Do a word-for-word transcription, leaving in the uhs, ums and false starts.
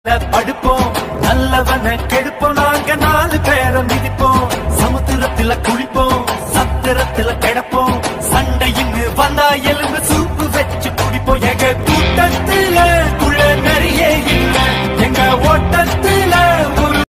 படுப்போம் நல்லவன கெடுப்போம் நாங்க நாலு பேரை மிதிப்போம் சமுத்திரத்துல குளிப்போம் சத்திரத்துல கிடப்போம் சண்டையின்னு வந்தா எலும்பு